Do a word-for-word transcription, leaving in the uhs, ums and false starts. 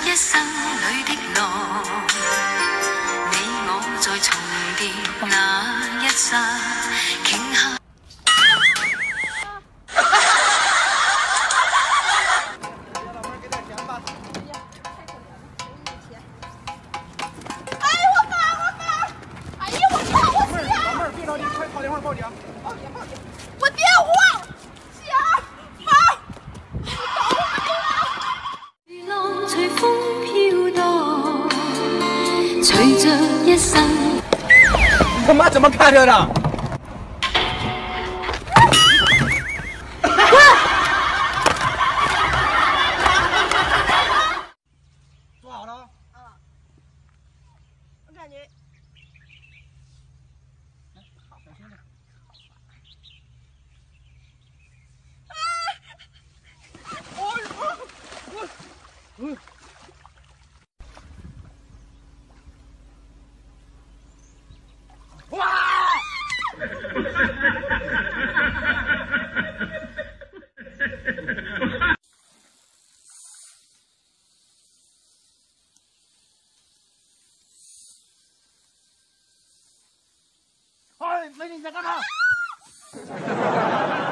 一生里的浪，你我在重叠那一刹，倾下。 哎，我妈，我妈！哎呀，我靠，我姐！ 老妹儿，别着急，快打电话报警！报警，报警！ 我电话，姐，妈，你等我！ 浪随风飘荡，随着一生。 你他妈怎么看着的？做好了。 啊，我感觉。 好，小心点。嗯。哇！哎，美女你在干嘛？